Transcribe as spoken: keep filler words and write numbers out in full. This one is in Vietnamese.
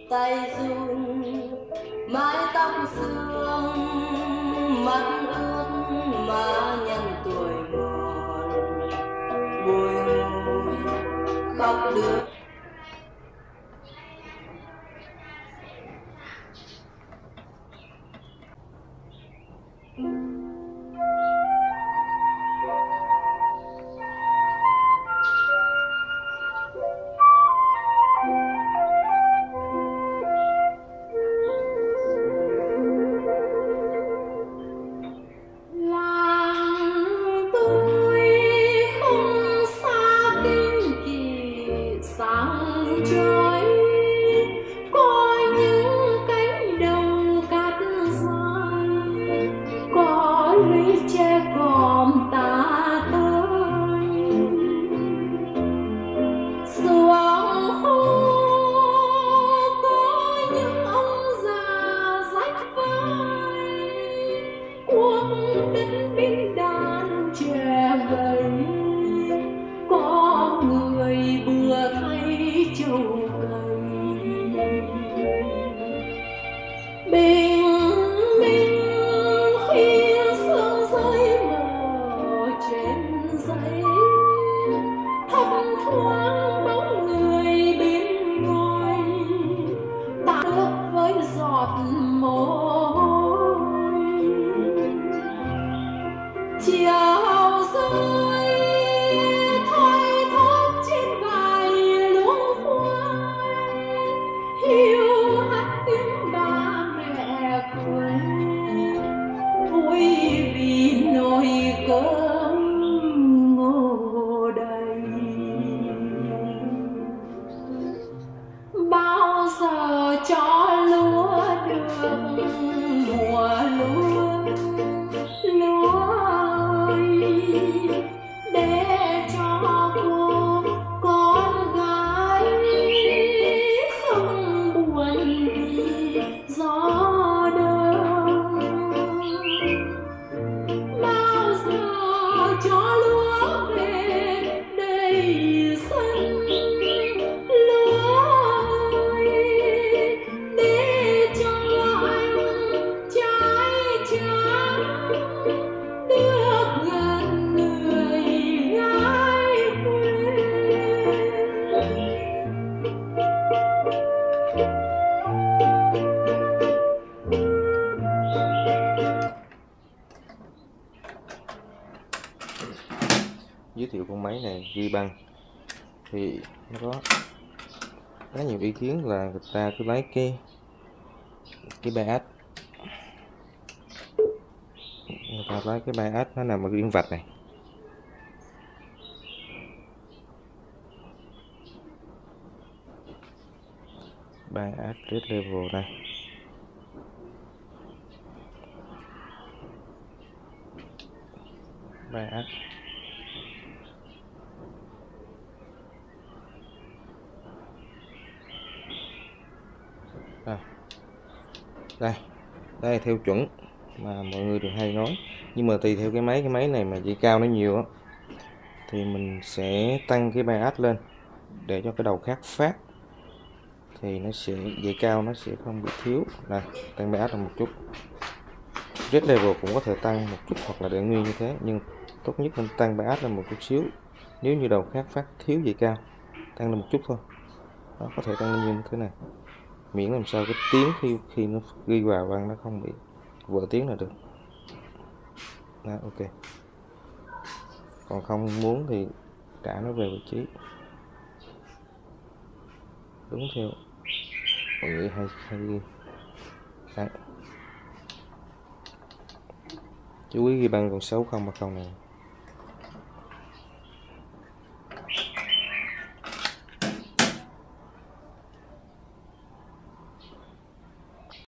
tay run mái tóc sương mắt ướt má nhăn tuổi mòn bùi ngùi khóc đứa. Giới thiệu con máy này ghi băng thì nó có khá nhiều ý kiến là người ta cứ lấy cái cái bias, người ta lấy cái bias nó nằm ở yên vạch này, bias red level này, bias à, đây đây theo chuẩn mà mọi người thường hay nói, nhưng mà tùy theo cái máy cái máy này mà dây cao nó nhiều á thì mình sẽ tăng cái bias lên để cho cái đầu khác phát thì nó sẽ dây cao nó sẽ không bị thiếu. Này, tăng bias lên một chút, red level cũng có thể tăng một chút hoặc là để nguyên như thế, nhưng tốt nhất mình tăng bias lên một chút xíu. Nếu như đầu khác phát thiếu dây cao, tăng lên một chút thôi, nó có thể tăng lên như thế này, miễn làm sao cái tiếng khi khi nó ghi vào băng nó không bị vỡ tiếng là được. Đó, ok. Còn không muốn thì trả nó về vị trí đúng theo mọi người hay hay ghi. Đấy. Chú ý ghi băng còn sáu không ba không này.